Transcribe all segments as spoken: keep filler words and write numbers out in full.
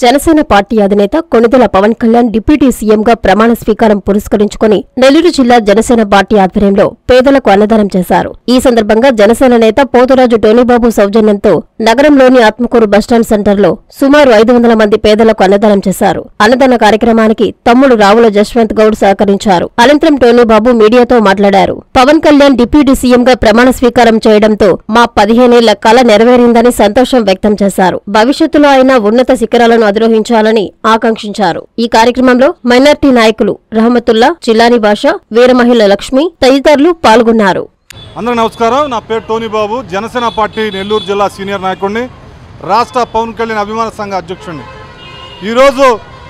Janasena party అధినేత Konidela Pawan Kalyan deputy సీఎంగా ప్రమాణ స్వీకారం పురస్కరించుకుని నెల్లూరు జిల్లా జనసేన పార్టీ ఆధ్వర్యంలో పేదలకు అన్నదానం చేశారు. ఈ సందర్భంగా జనసేన నేత పోతురాజు టోనీబాబు సౌజన్యంతో నగరంలోని ఆత్మకూరు బస్టాండ్ సెంటర్లో సుమారు ఐదు వందల మంది పేదలకు అన్నదానం చేశారు. అన్నదాన కార్యక్రమానికి తమ్ముడు రావుల జశ్వంత్ గౌడ్ సహకరించారు. అనంతరం టోనీబాబు మీడియాతో మాట్లాడారు. పవన్ కళ్యాణ్ డిప్యూటీ సీఎంగా ప్రమాణ స్వీకారం చేయడంతో మా పదిహేనేళ్ల కల నెరవేరిందని సంతోషం వ్యక్తం చేశారు. భవిష్యత్తులో ఆయన ఉన్నత శిఖరాలను అధిరోహించాలని ఆకాంక్షించారు. ఈ కార్యక్రమంలో మైనార్టీ నాయకులు రహమతుల్లా, చిల్లాని భాష, వీరమహిళ లక్ష్మి తదితరులు పాల్గొన్నారు. అందరూ నమస్కారం. నా పేరు టోనీబాబు, జనసేన పార్టీ నెల్లూరు జిల్లా సీనియర్ నాయకుడిని, రాష్ట్ర పవన్ కళ్యాణ్ అభిమాన సంఘ అధ్యక్షుడిని. ఈరోజు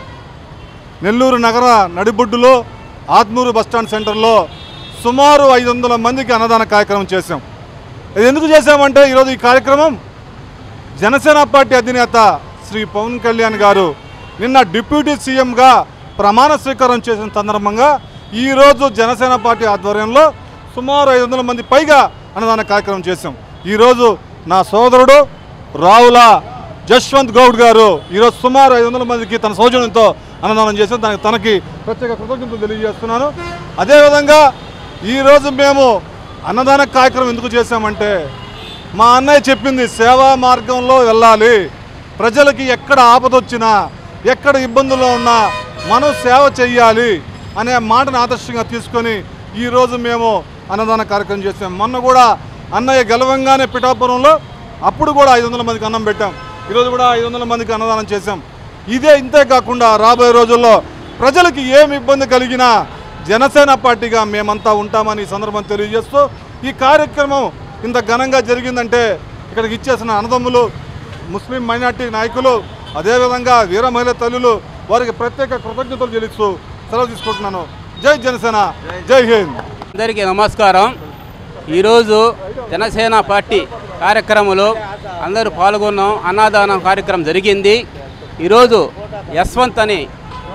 నెల్లూరు నగర నడిబొడ్డులో ఆత్మూరు బస్టాండ్ సెంటర్లో సుమారు ఐదు వందల మందికి అన్నదాన కార్యక్రమం చేశాం. ఇది ఎందుకు చేశామంటే ఈరోజు ఈ కార్యక్రమం జనసేన పార్టీ అధినేత శ్రీ పవన్ కళ్యాణ్ గారు నిన్న డిప్యూటీ సీఎంగా ప్రమాణ స్వీకారం చేసిన సందర్భంగా ఈరోజు జనసేన పార్టీ ఆధ్వర్యంలో సుమారు ఐదు వందల మంది పైగా అన్నదాన కార్యక్రమం చేశాం. ఈరోజు నా సోదరుడు రావుల జశ్వంత్ గౌడ్ గారు ఈరోజు సుమారు ఐదు వందల మందికి తన సౌజన్యంతో అన్నదానం చేశాం. దానికి తనకి ప్రత్యేక కృతజ్ఞతలు తెలియజేస్తున్నాను. అదేవిధంగా ఈరోజు మేము అన్నదాన కార్యక్రమం ఎందుకు చేశామంటే మా అన్నయ్య చెప్పింది సేవా మార్గంలో వెళ్ళాలి, ప్రజలకి ఎక్కడ ఆపదొచ్చినా ఎక్కడ ఇబ్బందుల్లో ఉన్నా మనం సేవ చెయ్యాలి అనే మాటను ఆదర్శంగా తీసుకొని ఈరోజు మేము అన్నదాన కార్యక్రమం చేసాం. మొన్న కూడా అన్నయ్య గెలవంగానే పిఠాపురంలో అప్పుడు కూడా ఐదు వందల మందికి అన్నం పెట్టాం. ఈరోజు కూడా ఐదు వందల మందికి అన్నదానం చేశాం. ఇదే ఇంతే కాకుండా రాబోయే రోజుల్లో ప్రజలకి ఏమి ఇబ్బంది కలిగినా జనసేన పార్టీగా మేమంతా ఉంటామని ఈ సందర్భం తెలియజేస్తూ ఈ కార్యక్రమం ఇంత ఘనంగా జరిగిందంటే ఇక్కడికి ఇచ్చేసిన అన్నదమ్ములు, ముస్లిం మైనార్టీ నాయకులు, అదేవిధంగా వీర మహిళ తల్లులు వారికి ప్రత్యేక కృతజ్ఞతలు చెల్లిస్తూ సెలవు తీసుకుంటున్నాను. జై జనసేన, జై హింద్. అందరికీ నమస్కారం. ఈరోజు జనసేన పార్టీ కార్యక్రమంలో అందరూ పాల్గొన్నాం. అన్నదానం కార్యక్రమం జరిగింది. ఈరోజు యశ్వంత్ అని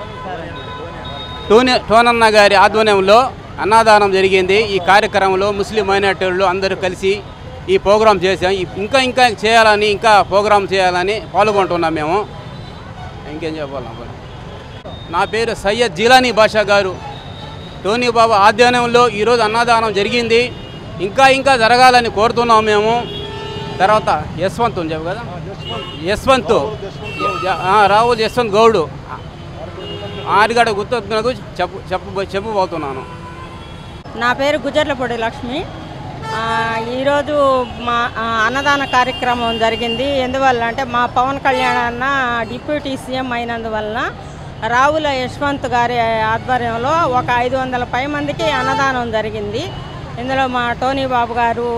టోని టోనన్న గారి ఆధ్వర్యంలో అన్నదానం జరిగింది. ఈ కార్యక్రమంలో ముస్లిం మైనార్టీలు అందరూ కలిసి ఈ ప్రోగ్రాం చేసాం. ఇంకా ఇంకా చేయాలని ఇంకా ప్రోగ్రాం చేయాలని పాల్గొంటున్నాం మేము. ఇంకేం చెప్పాలి? నా పేరు సయ్యద్ జిలానీ బాషా గారు. టోనీ బాబు ఆధ్వర్యంలో ఈరోజు అన్నదానం జరిగింది. ఇంకా ఇంకా జరగాలని కోరుతున్నాం మేము. తర్వాత యశ్వంత్ చెప్పు కదా, యశ్వంత్ రావుల్ యశ్వంత్ గౌడు ఆరిగడ గుర్తొచ్చినందుకు చెప్పు చెప్పు చెప్పబోతున్నాను. నా పేరు గుజర్లపొడి లక్ష్మి. ఈరోజు మా అన్నదాన కార్యక్రమం జరిగింది. ఎందువల్ల అంటే మా పవన్ కళ్యాణ్ అన్న డిప్యూటీ సీఎం అయినందువలన రావుల యశ్వంత్ గారి ఆధ్వర్యంలో ఒక ఐదు వందల పై మందికి అన్నదానం జరిగింది. ఇందులో మా టోనీ బాబు గారు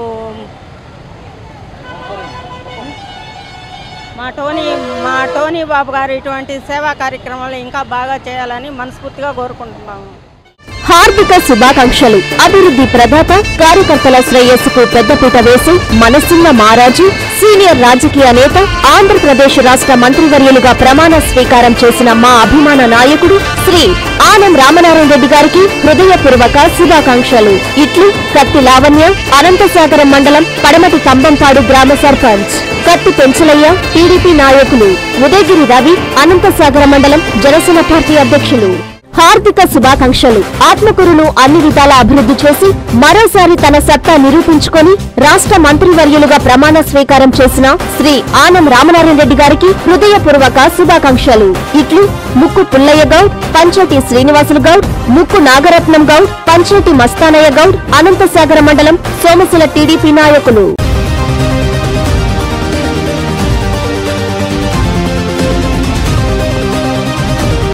మా టోనీ మా టోనీ బాబు గారు ఇటువంటి సేవా కార్యక్రమాలు ఇంకా బాగా చేయాలని మనస్ఫూర్తిగా కోరుకుంటున్నాము. హార్దిక శుభాకాంక్షలు. అభివృద్ధి ప్రదాత, కార్యకర్తల శ్రేయస్సుకు పెద్దపీట వేసి మనసున్న మారాజు, సీనియర్ రాజకీయ నేత, ఆంధ్రప్రదేశ్ రాష్ట్ర మంత్రివర్యులుగా ప్రమాణ స్వీకారం చేసిన మా అభిమాన నాయకుడు శ్రీ ఆనం రామనారాయణ రెడ్డి గారికి హృదయపూర్వక శుభాకాంక్షలు. ఇట్లు కత్తి లావణ్య, అనంతసాగరం మండలం పడమటి కంబంపాడు గ్రామ సర్పంచ్. కత్తి పెంచలయ్య, టీడీపీ నాయకులు. ఉదయగిరి రవి, అనంతసాగర మండలం జనసేన పార్టీ అధ్యక్షులు. హార్దిక శుభాకాంక్షలు. ఆత్మకూరును అన్ని విధాల అభివృద్ధి చేసి మరోసారి తన సత్తా నిరూపించుకొని రాష్ట్ర మంత్రివర్యులుగా ప్రమాణ స్వీకారం చేసిన శ్రీ ఆనం రామనారాయణ రెడ్డి గారికి హృదయపూర్వక శుభాకాంక్షలు. ఇట్లు ముక్కు పుల్లయ్య గౌడ్, పంచాయతీ శ్రీనివాసులు గౌడ్, ముక్కు నాగరత్నం గౌడ్, పంచాయతీ మస్తానయ్య గౌడ్, అనంతసాగర మండలం సోమశిల టీడీపీ నాయకులు.